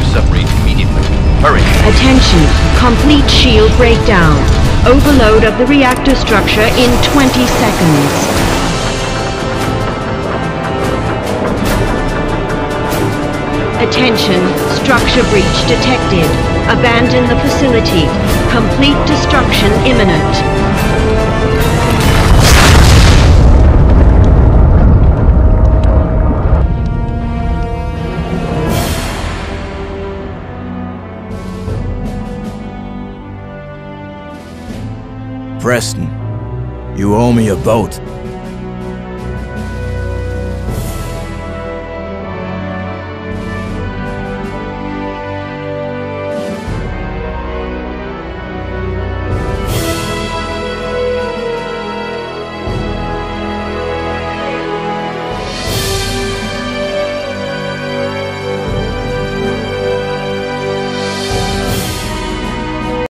submarine immediately. Hurry! Attention, complete shield breakdown. Overload of the reactor structure in 20 seconds. Attention, structure breach detected. Abandon the facility. Complete destruction imminent. Preston, you owe me a boat.